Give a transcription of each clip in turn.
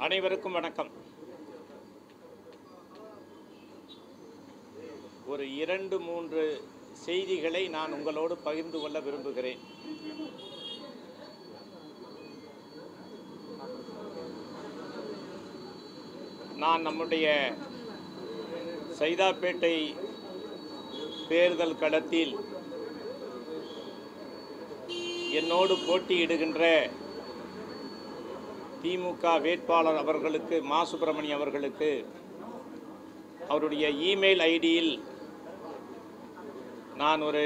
அனைவருக்கும் வணக்கம். ஒரு 2-3 செய்திகளை நான் உங்களோடு பகிர்ந்து கொள்ள விரும்புகிறேன். நான் நம்முடைய சைதாப்பேட்டை தேர்தல் களத்தில் என்னோடு போட்டியிடுகின்ற திமுக வேட்பாளர் அவர்களுக்கு மா. சுப்பிரமணியம் அவர்களுக்கு அவருடைய இமெயில் ஐடியில் நான் ஒரு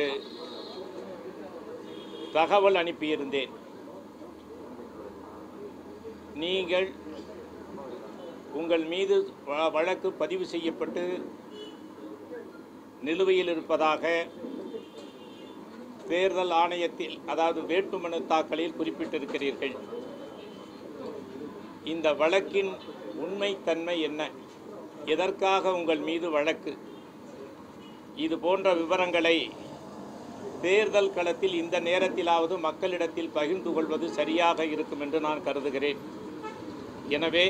தகவல் அனுப்பியிருந்தேன். நீங்கள் உங்கள் மீது வழக்கு பதிவு செய்யப்பட்டு நிலுவையில் இருப்பதாக தேர்தல் ஆணையத்தில், அதாவது வேட்புமனு தாக்கலில் குறிப்பிட்டிருக்கிறீர்கள். இந்த வழக்கின் உண்மைத்தன்மை என்ன? எதற்காக உங்கள் மீது வழக்கு? இது போன்ற விவரங்களை தேர்தல் களத்தில் இந்த நேரத்திலாவது மக்களிடத்தில் பகிர்ந்து கொள்வது சரியாக இருக்கும் என்று நான் கருதுகிறேன். எனவே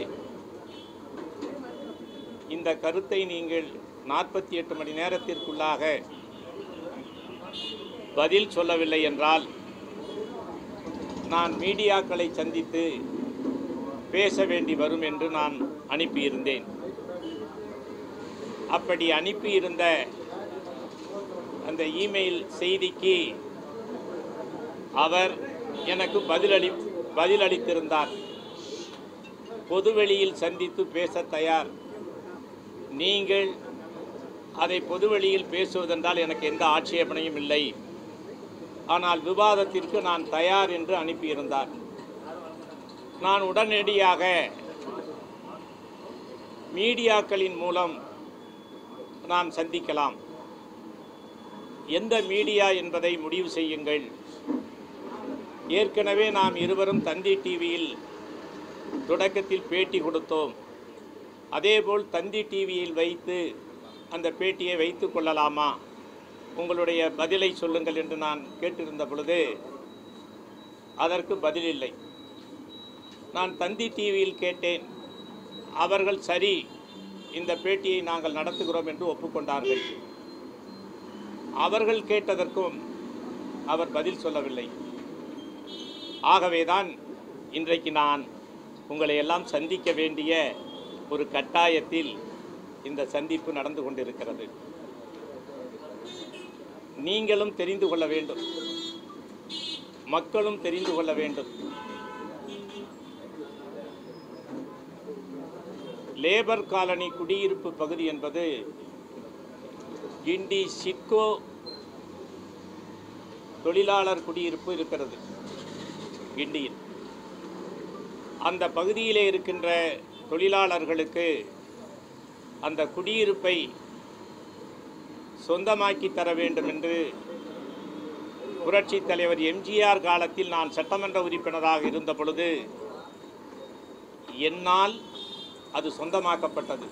இந்த கருத்தை நீங்கள் 48 மணி நேரத்திற்குள்ளாக பதில் சொல்லவில்லை என்றால் நான் மீடியாக்களை சந்தித்து பேச வேண்டி வரும் என்று நான் அனுப்பியிருந்தேன். அப்படி அனுப்பியிருந்த அந்த இமெயில் செய்திக்கு அவர் எனக்கு பதிலளித்திருந்தார். பொதுவெளியில் சந்தித்து பேச தயார். நீங்கள் அதை பொதுவெளியில் பேசுவதென்றால் எனக்கு எந்த ஆட்சேபனையும் இல்லை, ஆனால் விவாதத்திற்கு நான் தயார் என்று அனுப்பியிருந்தார். நான் உடனடியாக மீடியாக்களின் மூலம் நாம் சந்திக்கலாம், எந்த மீடியா என்பதை முடிவு செய்யுங்கள். ஏற்கனவே நாம் இருவரும் தந்தி டிவியில் தொடக்கத்தில் பேட்டி கொடுத்தோம். அதேபோல் தந்தி டிவியில் வைத்து அந்த பேட்டியை வைத்து கொள்ளலாமா? உங்களுடைய பதிலை சொல்லுங்கள் என்று நான் கேட்டிருந்த பொழுது அதற்கு பதிலில்லை. நான் தந்தி டிவியில் கேட்டேன். அவர்கள் சரி, இந்த பேட்டியை நாங்கள் நடத்துகிறோம் என்று ஒப்புக்கொண்டார்கள். அவர்கள் கேட்டதற்கும் அவர் பதில் சொல்லவில்லை. ஆகவேதான் இன்றைக்கு நான் உங்களை எல்லாம் சந்திக்க வேண்டிய ஒரு கட்டாயத்தில் இந்த சந்திப்பு நடந்து கொண்டிருக்கிறது. நீங்களும் தெரிந்து கொள்ள வேண்டும், மக்களும் தெரிந்து கொள்ள வேண்டும். லேபர் காலனி குடியிருப்பு பகுதி என்பது கிண்டி சிட்கோ தொழிலாளர் குடியிருப்பு இருக்கிறது கிண்டியில். அந்த பகுதியிலே இருக்கின்ற தொழிலாளர்களுக்கு அந்த குடியிருப்பை சொந்தமாக்கி தர வேண்டும் என்று புரட்சித் தலைவர் எம்ஜிஆர் காலத்தில் நான் சட்டமன்ற உறுப்பினராக இருந்த பொழுது என்னால் அது சொந்தமாக்கப்பட்டது.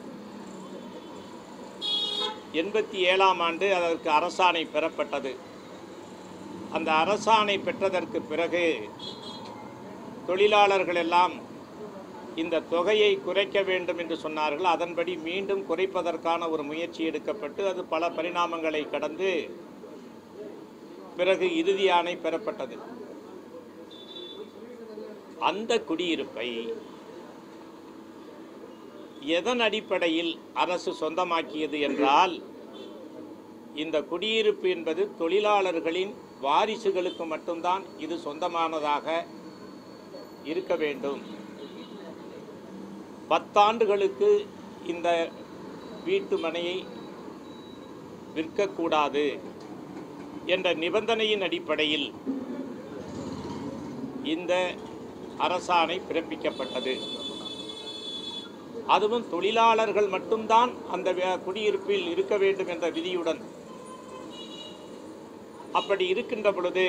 87ஆம் ஆண்டு அதற்கு அரசாணை பெறப்பட்டது. அந்த அரசாணை பெற்றதற்கு பிறகு தொழிலாளர்கள் எல்லாம் இந்த தொகையை குறைக்க வேண்டும் என்று சொன்னார்கள். அதன்படி மீண்டும் குறைப்பதற்கான ஒரு முயற்சி எடுக்கப்பட்டு அது பல பரிணாமங்களை கடந்து பிறகு இறுதி ஆணை பெறப்பட்டது. அந்த குடியிருப்பை எதன் அடிப்படையில் அரசு சொந்தமாக்கியது என்றால், இந்த குடியிருப்பு என்பது தொழிலாளர்களின் வாரிசுகளுக்கு மட்டும்தான் இது சொந்தமானதாக இருக்க வேண்டும். 10 ஆண்டுகளுக்கு இந்த வீட்டு மனையை விற்கக்கூடாது என்ற நிபந்தனையின் அடிப்படையில் இந்த அரசாணை பிறப்பிக்கப்பட்டது. அதுவும் தொழிலாளர்கள் மட்டும்தான் அந்த குடியிருப்பில் இருக்க வேண்டும் என்ற விதியுடன். அப்படி இருக்கின்ற பொழுது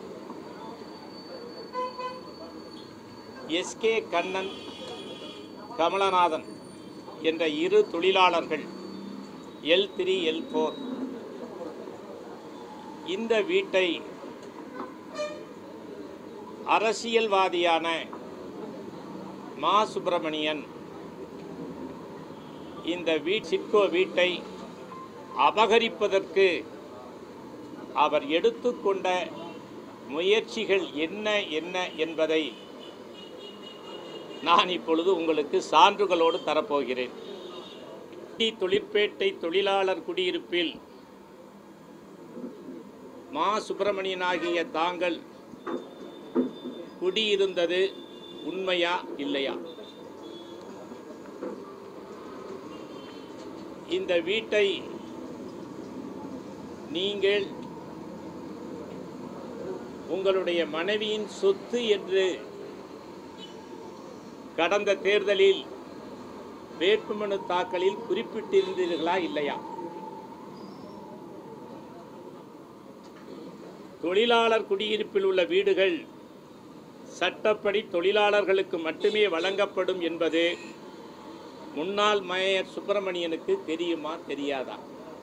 எஸ்கே கண்ணன், கமலநாதன் என்ற 2 தொழிலாளர்கள் L3 L4 இந்த வீட்டை அரசியல்வாதியான மா சுப்பிரமணியன் இந்த சிட்கோ வீட்டை அபகரிப்பதற்கு அவர் எடுத்துக்கொண்ட முயற்சிகள் என்ன என்ன என்பதை நான் இப்பொழுது உங்களுக்கு சான்றுகளோடு தரப்போகிறேன். தொழிற்பேட்டை தொழிலாளர் குடியிருப்பில் மா சுப்பிரமணியனாகிய தாங்கள் குடியிருந்தது உண்மையா இல்லையா? இந்த வீட்டை நீங்கள் உங்களுடைய மனைவியின் சொத்து என்று கடந்த தேர்தலில் வேட்புமனு தாக்கலில் குறிப்பிட்டிருந்தீர்களா இல்லையா? தொழிலாளர் குடியிருப்பில் உள்ள வீடுகள் சட்டப்படி தொழிலாளர்களுக்கு மட்டுமே வழங்கப்படும் என்பது முன்னாள் மேயர் சுப்பிரமணியனுக்கு தெரியுமா தெரியாதா?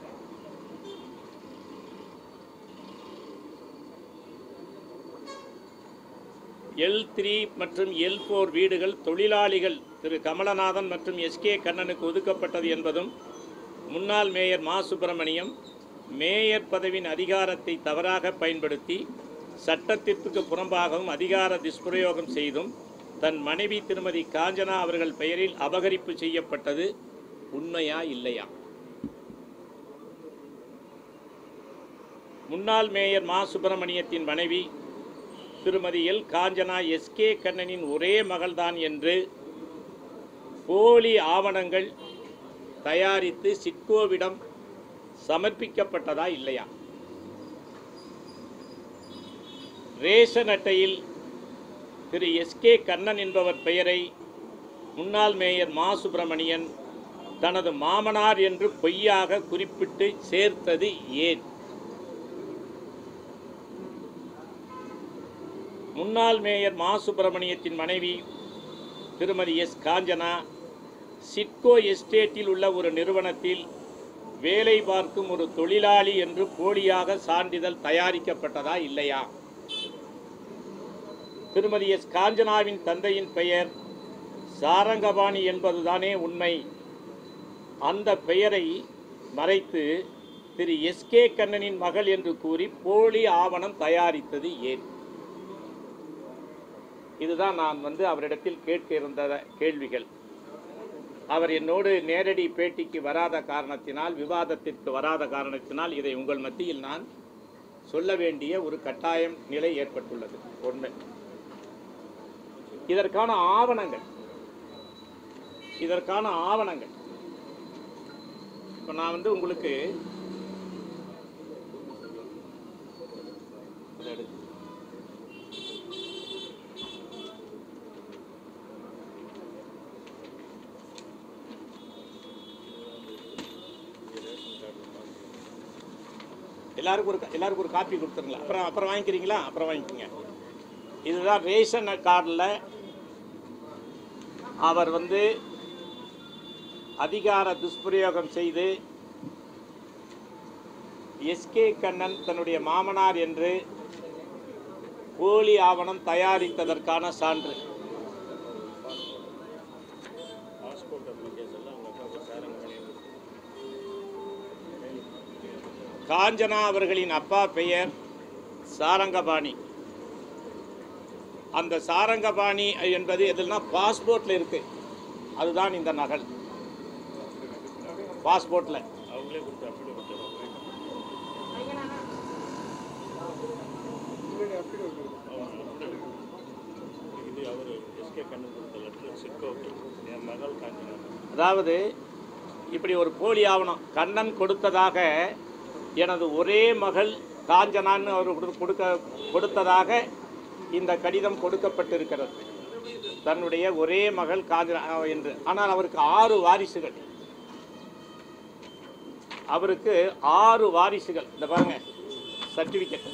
L3 மற்றும் L4 வீடுகள் தொழிலாளிகள் திரு கமலநாதன் மற்றும் SK கண்ணனுக்கு ஒதுக்கப்பட்டது என்பதும் முன்னாள் மேயர் மா சுப்பிரமணியம் மேயர் பதவியின் அதிகாரத்தை தவறாக பயன்படுத்தி சட்டத்திற்கு புறம்பாகவும் அதிகார துஷ்பிரயோகம் செய்தும் தன் மனைவி திருமதி காஞ்சனா அவர்கள் பெயரில் அபகரிப்பு செய்யப்பட்டது உண்மையா இல்லையா? முன்னாள் மேயர் மா சுப்பிரமணியத்தின் மனைவி திருமதி காஞ்சனா SK கண்ணனின் ஒரே மகள்தான் என்று போலி ஆவணங்கள் தயாரித்து சிட்கோவிடம் சமர்ப்பிக்கப்பட்டதா இல்லையா? ரேஷன் அட்டையில் திரு SK கண்ணன் என்பவர் பெயரை முன்னாள் மேயர் மா சுப்பிரமணியன் தனது மாமனார் என்று பொய்யாக குறிப்பிட்டு சேர்த்தது ஏன்? முன்னாள் மேயர் மா சுப்பிரமணியத்தின் மனைவி திருமதி காஞ்சனா சிட்கோ எஸ்டேட்டில் உள்ள ஒரு நிறுவனத்தில் வேலை பார்க்கும் ஒரு தொழிலாளி என்று போலியாக சான்றிதழ் தயாரிக்கப்பட்டதா இல்லையா? திருமதி காஞ்சனாவின் தந்தையின் பெயர் சாரங்கபாணி என்பதுதானே உண்மை. அந்த பெயரை மறைத்து திரு SK கண்ணனின் மகள் என்று கூறி போலி ஆவணம் தயாரித்தது ஏன்? இதுதான் நான் அவரிடத்தில் கேட்க இருந்த கேள்விகள். அவர் என்னோடு நேரடி பேட்டிக்கு வராத காரணத்தினால், விவாதத்திற்கு வராத காரணத்தினால் இதை உங்கள் மத்தியில் நான் சொல்ல வேண்டிய ஒரு கட்டாயம் நிலை ஏற்பட்டுள்ளது. ஒன்று, இதற்கான ஆவணங்கள் இப்போ நான் உங்களுக்கு எல்லாருக்கும் ஒரு காப்பி கொடுத்துருங்களா? அப்புறம் வாங்கிக்கிறீங்களா? அப்புறம் வாங்கிக்கோங்க. இதுதான் ரேஷன் கார்டில் அவர் அதிகார துஷ்பிரயோகம் செய்து SK கண்ணன் தன்னுடைய மாமனார் என்று போலி ஆவணம் தயாரித்ததற்கான சான்று. காஞ்சனா அவர்களின் அப்பா பெயர் சாரங்கபாணி. அந்த சாரங்கபாணி என்பது எதுனா பாஸ்போர்ட்டில் இருக்கு. அதுதான் இந்த நகல் பாஸ்போர்ட்டில். அதாவது இப்படி ஒரு போலி ஆவணம் கண்ணன் கொடுத்ததாக, எனது ஒரே மகள் காஞ்சனான்னு அவர் கொடுத்ததாக இந்த கடிதம் கொடுக்கப்பட்டிருக்கிறது. தன்னுடைய ஒரே மகள் காஞ்சனா என்று. ஆனால் அவருக்கு 6 வாரிசுகள். இந்த பாருங்க சர்டிஃபிகேட்,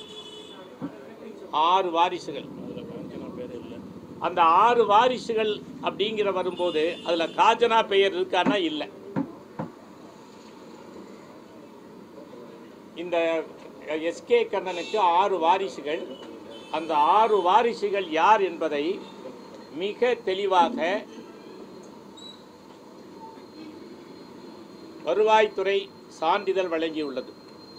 6 வாரிசுகள். அந்த 6 வாரிசுகள் அப்படிங்கிற வரும்போது அதில் காஞ்சனா பெயர் இருக்கான்னா இல்லை. இந்த SK கண்ணனுக்கு 6 வாரிசுகள். அந்த 6 வாரிசுகள் யார் என்பதை மிக தெளிவாக வருவாய்த்துறை சான்றிதழ் வழங்கியுள்ளது.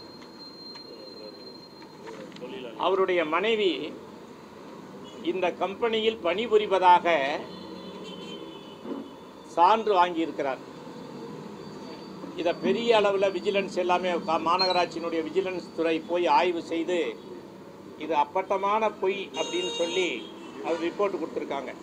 அவருடைய மனைவி இந்த கம்பெனியில் பணிபுரிவதாக சான்று வாங்கியிருக்கிறார். இதை பெரிய அளவில் விஜிலன்ஸ் எல்லாமே மாநகராட்சியினுடைய விஜிலன்ஸ் துறை போய் ஆய்வு செய்து இது அப்பட்டமான பொய் அப்படின்னு சொல்லி அவர் ரிப்போர்ட் கொடுத்துருக்காங்க.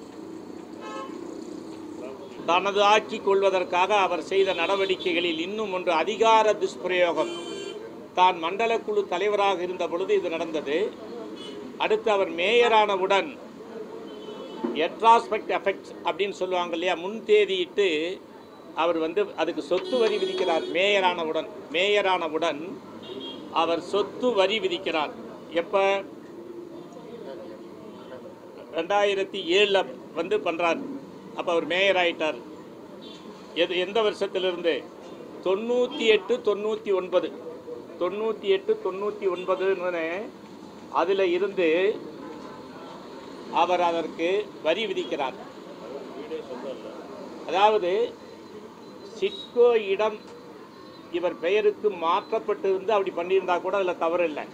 தனது ஆக்கி கொள்வதற்காக அவர் செய்த நடவடிக்கைகளில் இன்னும் ஒன்று அதிகார துஷ்பிரயோகம். தான் மண்டல குழு தலைவராக இருந்த பொழுது இது நடந்தது. அடுத்து அவர் மேயரானவுடன் எட்ராஸ்பெக்ட் எஃபெக்ட் அப்படின்னு சொல்லுவாங்க இல்லையா, முன் தேதியிட்டு அவர் அதுக்கு சொத்து வரி விதிக்கிறார். மேயரானவுடன் அவர் சொத்து வரி விதிக்கிறார். எப்போ? 2007 பண்ணுறார். அப்போ அவர் மேயர் ஆகிட்டார். எந்த வருஷத்திலிருந்து? 98, 99 அதில் இருந்து அவர் அதற்கு வரி விதிக்கிறார். அதாவது சிட்கோ இடம் இவர் பெயருக்கு மாற்றப்பட்டிருந்து அப்படி பண்ணியிருந்தா கூட அதில் தவறு இல்லை.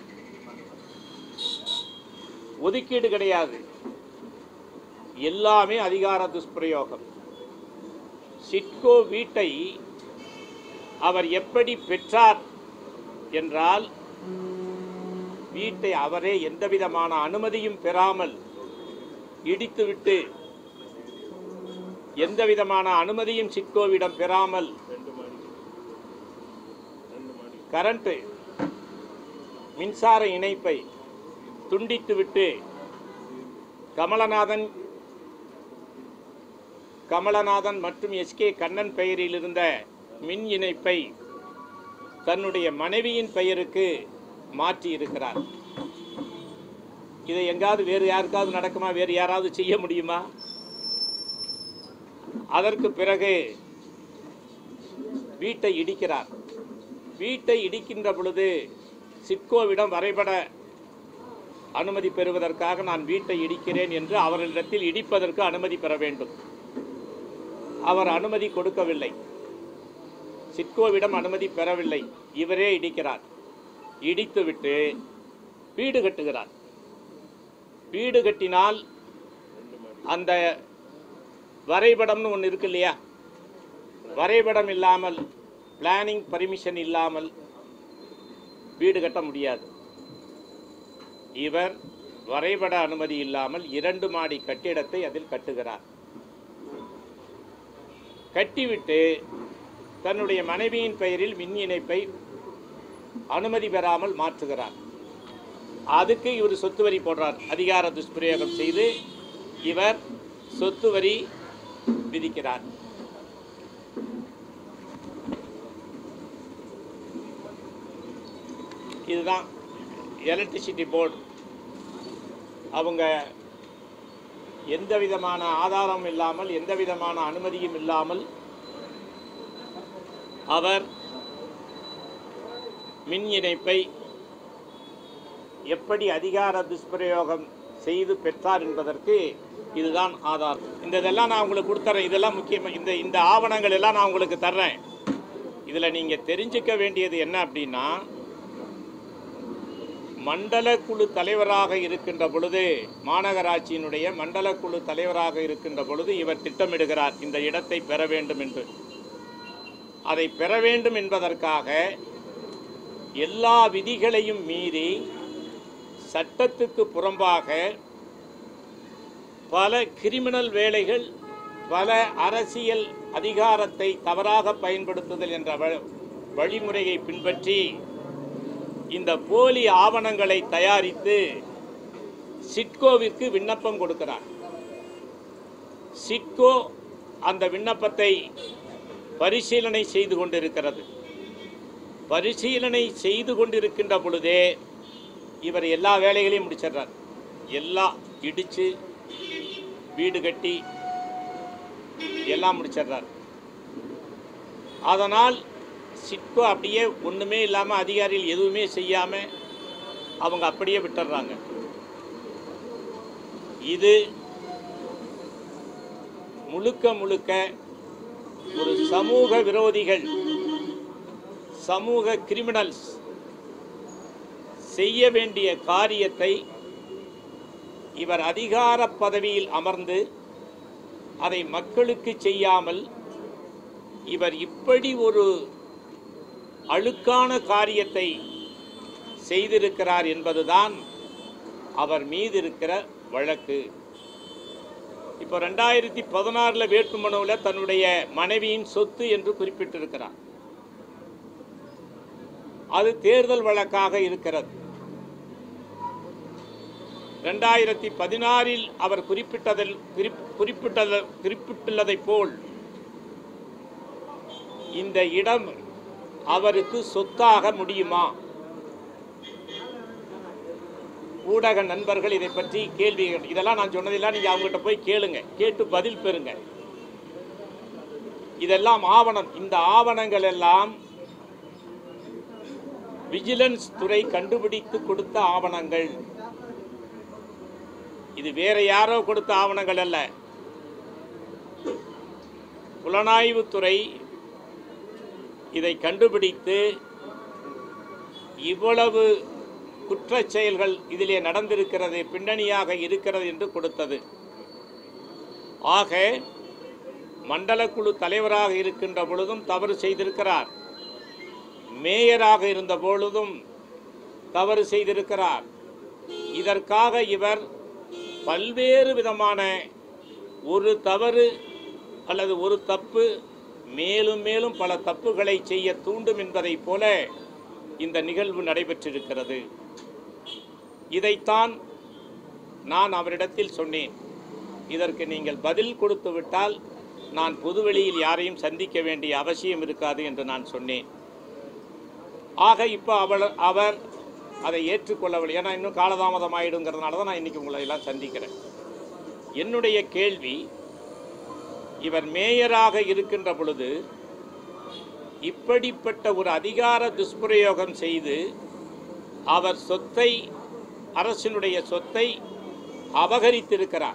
ஒதுக்கீடு கிடையாது, எல்லாமே அதிகார துஷ்பிரயோகம். சிட்கோ வீட்டை அவர் எப்படி பெற்றார் என்றால், வீட்டை அவரே எந்தவிதமான அனுமதியும் பெறாமல் இடித்துவிட்டு, எந்தவிதமான அனுமதியும் சிட்கோவிடம் பெறாமல் கரண்ட் மின்சார இணைப்பை துண்டித்துவிட்டு கமலநாதன் மற்றும் எஸ்கே கண்ணன் பெயரில் இருந்த மின் இணைப்பை தன்னுடைய மனைவியின் பெயருக்கு மாற்றி இருக்கிறார். இதை எங்காவது வேறு யாருக்காவது நடக்குமா? வேறு யாராவது செய்ய முடியுமா? அதற்கு பிறகு வீட்டை இடிக்கிறார். வீட்டை இடிக்கின்ற பொழுது சிட்கோவிடம் வரைபட அனுமதி பெறுவதற்காக நான் வீட்டை இடிக்கிறேன் என்று அவர்களிடத்தில் இடிப்பதற்கு அனுமதி பெற வேண்டும். அவர் அனுமதி கொடுக்கவில்லை, சிட்கோவிடம் அனுமதி பெறவில்லை. இவரே இடிக்கிறார். இடித்துவிட்டு வீடு கட்டுகிறார். வீடு கட்டினால் அந்த வரைபடம்னு ஒன்று இருக்கு இல்லையா, வரைபடம் இல்லாமல், பிளானிங் பர்மிஷன் இல்லாமல் வீடு கட்ட முடியாது. இவர் வரைபட அனுமதி இல்லாமல் 2 மாடி கட்டிடத்தை அதில் கட்டுகிறார். கட்டிவிட்டு தன்னுடைய மனைவியின் பெயரில் மின் இணைப்பை அனுமதி பெறாமல் மாற்றுகிறார். அதுக்கு இவர் சொத்து வரி போடுறார். அதிகார துஷ்பிரயோகம் செய்து இவர் சொத்து வரி விதிக்கிறார். இதுதான் எலக்ட்ரிசிட்டி போர்டு. அவங்க எந்த விதமான ஆதாரம் இல்லாமல், எந்த விதமான அனுமதியும் இல்லாமல் அவர் மின் இணைப்பை எப்படி அதிகார துஷ்பிரயோகம் செய்து பெற்றார் என்பதற்கு இதுதான் ஆதாரம். இதெல்லாம் நான் உங்களுக்கு கொடுத்துறேன். இதெல்லாம் முக்கியமாக இந்த ஆவணங்கள் எல்லாம் நான் உங்களுக்கு தர்றேன். இதில் நீங்கள் தெரிஞ்சுக்க வேண்டியது என்ன அப்படின்னா, மண்டல குழு தலைவராக இருக்கின்ற பொழுது, மாநகராட்சியினுடைய மண்டல குழு தலைவராக இருக்கின்ற பொழுது இவர் திட்டமிடுகிறார் இந்த இடத்தை பெற வேண்டும் என்று. அதை பெற வேண்டும் என்பதற்காக எல்லா விதிகளையும் மீறி சட்டத்துக்கு புறம்பாக பல கிரிமினல் வேலைகள், பல அரசியல் அதிகாரத்தை தவறாக பயன்படுத்துதல் என்ற வழிமுறையை பின்பற்றி இந்த போலி ஆவணங்களை தயாரித்து சிட்கோவிற்கு விண்ணப்பம் கொடுக்கிறார். சிட்கோ அந்த விண்ணப்பத்தை பரிசீலனை செய்து கொண்டிருக்கிறது. பரிசீலனை செய்து கொண்டிருக்கின்ற பொழுதே இவர் எல்லா வேலைகளையும் முடிச்சிடுறார். எல்லாம் இடித்து வீடு கட்டி எல்லாம் முடிச்சிடுறார். அதனால் சிட்கோ அப்படியே ஒன்றுமே இல்லாமல், அதிகாரிகள் எதுவுமே செய்யாமல் அவங்க அப்படியே விட்டுடுறாங்க. இது முழுக்க முழுக்க ஒரு சமூக விரோதிகள், சமூக கிரிமினல்ஸ் செய்ய வேண்டிய காரியத்தை இவர் அதிகார பதவியில் அமர்ந்து அதை மக்களுக்கு செய்யாமல் இவர் இப்படி ஒரு அழுக்கான காரியத்தை செய்திருக்கிறார் என்பதுதான் அவர் மீது இருக்கிற வழக்கு. இப்போ 2016 வேட்புமனுவில் தன்னுடைய மனைவியின் சொத்து என்று குறிப்பிட்டிருக்கிறார். அது தேர்தல் வழக்காக இருக்கிறது. 2016 அவர் குறிப்பிட்டுள்ளதை போல் இந்த இடம் அவருக்கு சொத்தாக முடியுமா? ஊடக நண்பர்கள் இதை பற்றி கேள்விகள், இதெல்லாம் நான் சொன்னதெல்லாம் நீங்கள் அவங்ககிட்ட போய் கேளுங்க, கேட்டு பதில் பெறுங்க. இதெல்லாம் ஆவணம். இந்த ஆவணங்கள் எல்லாம் விஜிலன்ஸ் துறை கண்டுபிடித்து கொடுத்த ஆவணங்கள். இது வேற யாரோ கொடுத்த ஆவணங்கள் அல்ல. புலனாய்வுத்துறை இதை கண்டுபிடித்து இவ்வளவு குற்றச் செயல்கள் இதிலே நடந்திருக்கிறது, பின்னணியாக இருக்கிறது என்று கொடுத்தது. ஆக மண்டல குழு தலைவராக இருக்கின்ற பொழுதும் தவறு செய்திருக்கிறார், மேயராக இருந்த பொழுதும் தவறு செய்திருக்கிறார். இதற்காக இவர் பல்வேறு விதமான ஒரு தவறு அல்லது ஒரு தப்பு மேலும் மேலும் பல தப்புகளை செய்ய தூண்டும் என்பதை போல இந்த நிகழ்வு நடைபெற்றிருக்கிறது. இதைத்தான் நான் அவரிடத்தில் சொன்னேன். இதற்கு நீங்கள் பதில் கொடுத்து விட்டால் நான் பொதுவெளியில் யாரையும் சந்திக்க வேண்டிய அவசியம் இருக்காது என்று நான் சொன்னேன். ஆக இப்போ அவர் அதை ஏற்றுக்கொள்ளவில்லை. ஏன்னா இன்னும் காலதாமதம் ஆகிடுங்கிறதுனால தான் நான் இன்றைக்கி உங்களை எல்லாம் சந்திக்கிறேன். என்னுடைய கேள்வி, இவர் மேயராக இருக்கின்ற பொழுது இப்படிப்பட்ட ஒரு அதிகார துஷ்பிரயோகம் செய்து அவர் சொத்தை, அரசினுடைய சொத்தை அபகரித்திருக்கிறார்.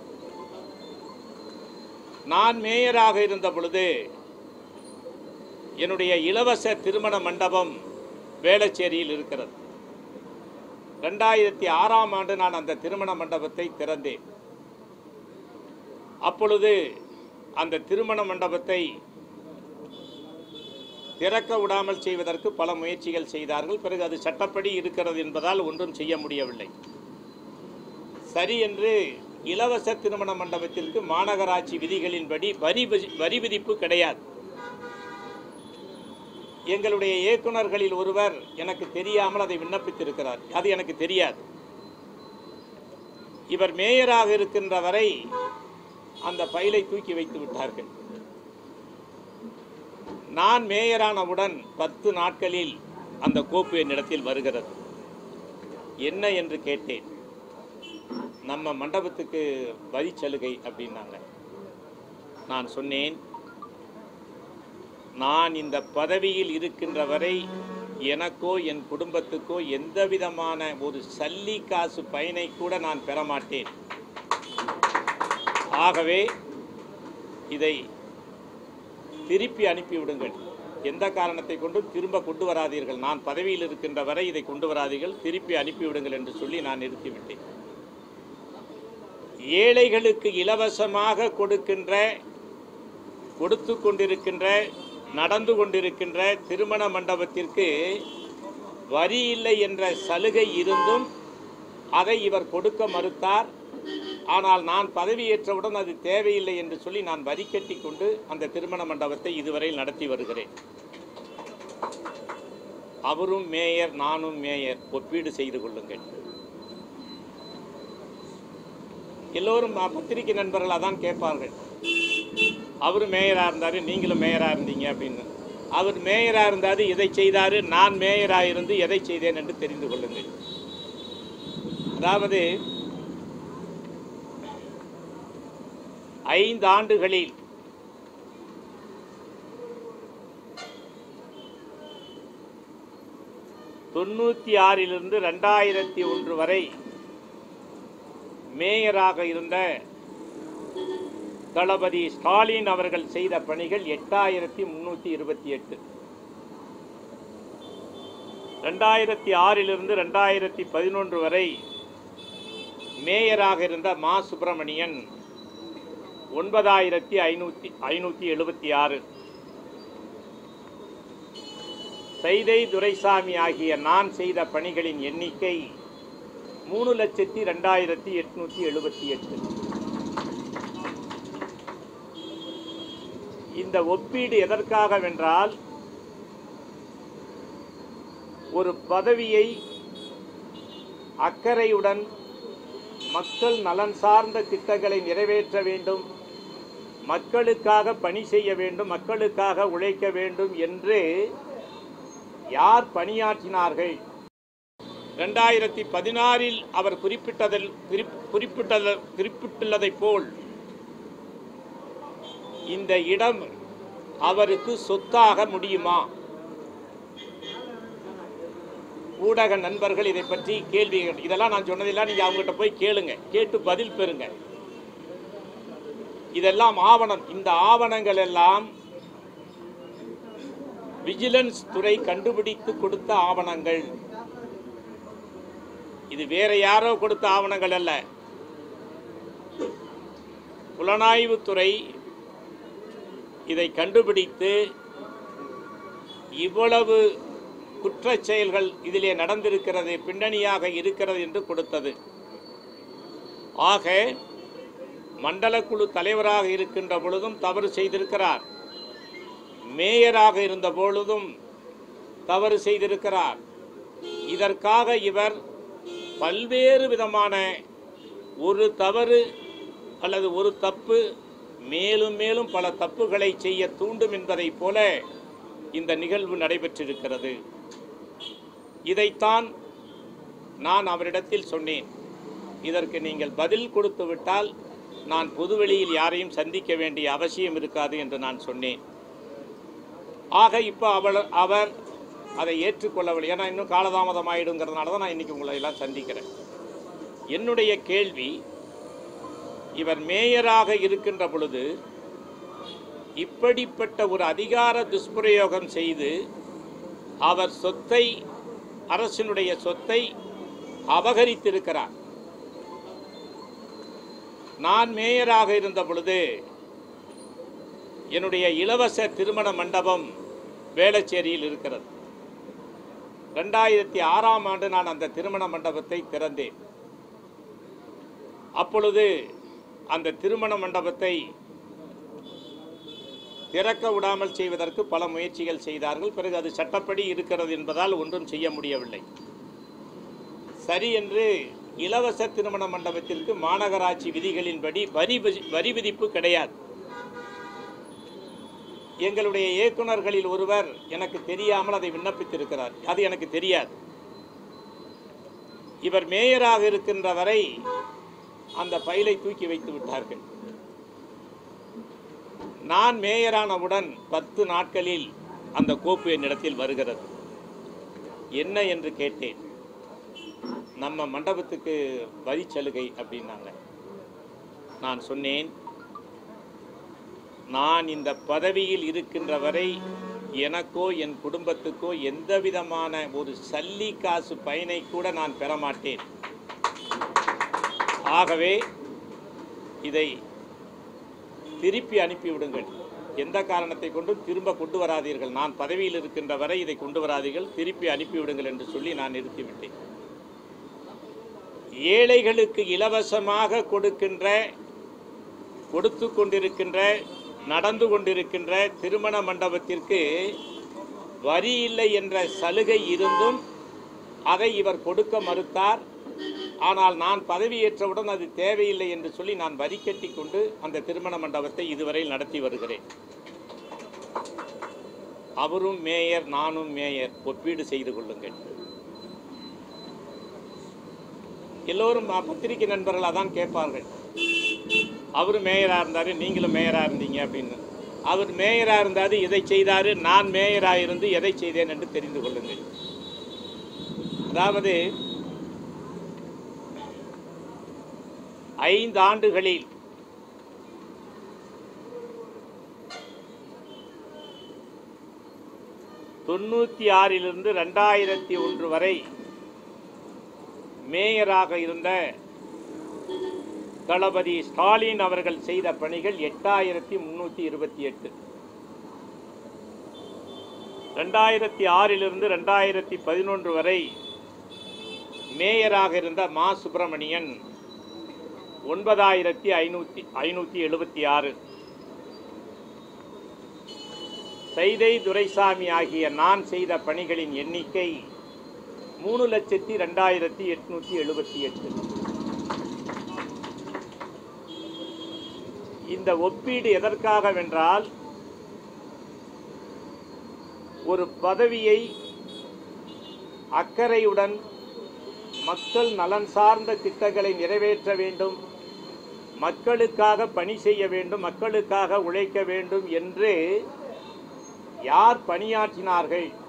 நான் மேயராக இருந்த பொழுது என்னுடைய இலவச திருமண மண்டபம் வேளச்சேரியில் இருக்கிறது. 2006ஆம் ஆண்டு நான் அந்த திருமண மண்டபத்தை திறந்தேன். அப்பொழுது அந்த திருமண மண்டபத்தை திறக்க விடாமல் செய்வதற்கு பல முயற்சிகள் செய்தார்கள். பிறகு அது சட்டப்படி இருக்கிறது என்பதால் ஒன்றும் செய்ய முடியவில்லை. சரி என்று இலவச திருமண மண்டபத்திற்கு மாநகராட்சி விதிகளின்படி வரி விதிப்பு கிடையாது. எங்களுடைய இயக்குநர்களில் ஒருவர் எனக்கு தெரியாமல் அதை விண்ணப்பித்திருக்கிறார். அது எனக்கு தெரியாது. இவர் மேயராக இருக்கின்ற வரை அந்த ஃபைலை தூக்கி வைத்து விட்டார்கள். நான் மேயரானவுடன் 10 நாட்களில் அந்த கோப்பு என்னிடத்தில் வருகிறது. என்ன என்று கேட்டேன். நம்ம மண்டபத்துக்கு வரி சலுகை அப்படின்னாங்க. நான் சொன்னேன், நான் இந்த பதவியில் இருக்கின்ற வரை எனக்கோ என் குடும்பத்துக்கோ எந்த விதமான ஒரு சல்லி காசு பயனை கூட நான் பெற மாட்டேன். ஆகவே இதை திருப்பி அனுப்பிவிடுங்கள். எந்த காரணத்தை கொண்டும் திரும்ப கொண்டு வராதீர்கள். நான் பதவியில் இருக்கின்ற வரை இதை கொண்டு வராதீர்கள், திருப்பி அனுப்பிவிடுங்கள் என்று சொல்லி நான் நிறுத்திவிட்டேன். ஏழைகளுக்கு இலவசமாக கொடுத்து கொண்டிருக்கின்ற, நடந்து கொண்டிருக்கின்ற திருமண மண்டபத்திற்கு வரி இல்லை என்ற சலுகை இருந்தும் அதை இவர் கொடுக்க மறுத்தார். ஆனால் நான் பதவியேற்றவுடன் அது தேவையில்லை என்று சொல்லி நான் வரி கட்டி கொண்டு அந்த திருமண மண்டபத்தை இதுவரை நடத்தி வருகிறேன். அவரும் மேயர், நானும் மேயர், ஒப்பீடு செய்து கொள்ளுங்கள். எல்லோரும் பத்திரிகை நண்பர்கள் அதான் கேட்பார்கள், அவர் மேயராக இருந்தார், நீங்களும் மேயராக இருந்தீங்க அப்படின்னு. அவர் மேயராக இருந்தார், இதை செய்தார், நான் மேயராக இருந்து எதை செய்தேன் என்று தெரிந்து கொள்ளுங்கள். அதாவது 5 ஆண்டுகளில் 96 2001 வரை மேயராக இருந்த தளபதி ஸ்டாலின் அவர்கள் செய்த பணிகள் 8328. 2006 2011 வரை மேயராக இருந்த மா சுப்பிரமணியன் 9576. சைதை துரைசாமி ஆகிய நான் செய்த பணிகளின் எண்ணிக்கை 3,02,878. இந்த ஒப்பீடு எதற்காகவென்றால், ஒரு பதவியை அக்கறையுடன் மக்கள் நலன் சார்ந்த திட்டங்களை நிறைவேற்ற வேண்டும், மக்களுக்காக பணி செய்ய வேண்டும், மக்களுக்காக உழைக்க வேண்டும் என்று யார் பணியாற்றினார்கள்? 2016 அவர் குறிப்பிட்டுள்ளதைப் போல் இந்த இடம் அவருக்கு சொத்தாக முடியுமா? ஊடக நண்பர்கள் இதை பற்றி கேள்விகள், இதெல்லாம் நான் சொன்னதெல்லாம் நீங்கள் அவங்ககிட்ட போய் கேளுங்க, கேட்டு பதில் பெறுங்க. இதெல்லாம் ஆவணம். இந்த ஆவணங்கள் எல்லாம் விஜிலன்ஸ் துறை கண்டுபிடித்து கொடுத்த ஆவணங்கள். இது வேற யாரோ கொடுத்த ஆவணங்கள் அல்ல. புலனாய்வுத்துறை இதை கண்டுபிடித்து இவ்வளவு குற்றச் செயல்கள் இதிலே நடந்திருக்கிறது, பின்னணியாக இருக்கிறது என்று கொடுத்தது. ஆக மண்டல குழு தலைவராக இருக்கின்ற பொழுதும் தவறு செய்திருக்கிறார், மேயராக இருந்த பொழுதும் தவறு செய்திருக்கிறார். இதற்காக இவர் பல்வேறு விதமான ஒரு தவறு அல்லது ஒரு தப்பு மேலும் மேலும் பல தப்புகளை செய்ய தூண்டும் என்பதைப் போல இந்த நிகழ்வு நடைபெற்றிருக்கிறது. இதைத்தான் நான் அவரிடத்தில் சொன்னேன். இதற்கு நீங்கள் பதில் கொடுத்து விட்டால் நான் பொதுவெளியில் யாரையும் சந்திக்க வேண்டிய அவசியம் இருக்காது என்று நான் சொன்னேன். ஆக இப்போ அவர் அதை ஏற்றுக்கொள்ளவில்லை. ஏன்னா இன்னும் காலதாமதம் ஆகிடுங்கிறதுனால தான் நான் இன்றைக்கி உங்களை எல்லாம் சந்திக்கிறேன். என்னுடைய கேள்வி, இவர் மேயராக இருக்கின்ற பொழுது இப்படிப்பட்ட ஒரு அதிகார துஷ்பிரயோகம் செய்து அவர் சொத்தை, அரசினுடைய சொத்தை அபகரித்திருக்கிறார். நான் மேயராக இருந்த பொழுது என்னுடைய இலவச திருமண மண்டபம் வேளச்சேரியில் இருக்கிறது. 2006 நான் அந்த திருமண மண்டபத்தை திறந்தேன். அப்பொழுது அந்த திருமண மண்டபத்தை திறக்க விடாமல் செய்வதற்கு பல முயற்சிகள் செய்தார்கள். பிறகு அது சட்டப்படி இருக்கிறது என்பதால் ஒன்றும் செய்ய முடியவில்லை. சரி என்று இலவச திருமண மண்டபத்திற்கு மாநகராட்சி விதிகளின்படி வரி விதிப்பு கிடையாது. எங்களுடைய இயக்குநர்களில் ஒருவர் எனக்கு தெரியாமல் அதை விண்ணப்பித்திருக்கிறார். அது எனக்கு தெரியாது. இவர் மேயராக இருக்கின்ற வரை அந்த ஃபைலை தூக்கி வைத்து விட்டார்கள். நான் மேயரானவுடன் 10 நாட்களில் அந்த கோப்பு என்னிடத்தில் வருகிறது. என்ன என்று கேட்டேன். நம்ம மண்டபத்துக்கு வரி சலுகை அப்படின்னாங்க. நான் சொன்னேன், நான் இந்த பதவியில் இருக்கின்ற வரை எனக்கோ என் குடும்பத்துக்கோ எந்த விதமான ஒரு சல்லி காசு பயனை கூட நான் பெற மாட்டேன். ஆகவே இதை திருப்பி அனுப்பிவிடுங்கள், எந்த காரணத்தை கொண்டும் திரும்ப கொண்டு வராதீர்கள், நான் பதவியில் இருக்கின்ற வரை இதை கொண்டு வராதீர்கள், திருப்பி அனுப்பிவிடுங்கள் என்று சொல்லி நான் நிறுத்திவிட்டேன். ஏழைகளுக்கு இலவசமாக கொடுத்து கொண்டிருக்கின்ற நடந்து கொண்டிருக்கின்ற திருமண மண்டபத்திற்கு வரி இல்லை என்ற சலுகை இருந்தும் அதை இவர் கொடுக்க மறுத்தார். ஆனால் நான் பதவியேற்றவுடன் அது தேவையில்லை என்று சொல்லி நான் வரி கட்டி கொண்டு அந்த திருமண மண்டபத்தை இதுவரை நடத்தி வருகிறேன். அவரும் மேயர், நானும் மேயர், ஒப்பீடு செய்து கொள்ளுங்கள். எல்லோரும் பத்திரிகை நண்பர்கள் அதான் கேட்பார்கள், அவரும் மேயராக இருந்தார், நீங்களும் மேயராக இருந்தீங்க அப்படின்னு. அவர் மேயராக இருந்தார், இதை செய்தார், நான் மேயராக இருந்து எதை செய்தேன் என்று தெரிந்து கொள்ளுங்கள். அதாவது 5 ஆண்டுகளில் 96 2001 வரை மேயராக இருந்த தளபதி ஸ்டாலின் அவர்கள் செய்த பணிகள் 8328. 2006 2011 வரை மேயராக இருந்த மா சுப்பிரமணியன் 9576. சைதை துரைசாமி ஆகிய நான் செய்த பணிகளின் எண்ணிக்கை 3,02,878. இந்த ஒப்பீடு எதற்காகவென்றால், ஒரு பதவியை அக்கறையுடன் மக்கள் நலன் சார்ந்த திட்டங்களை நிறைவேற்ற வேண்டும், மக்களுக்காக பணி செய்ய வேண்டும், மக்களுக்காக உழைக்க வேண்டும் என்று யார் பணியாற்றினார்கள்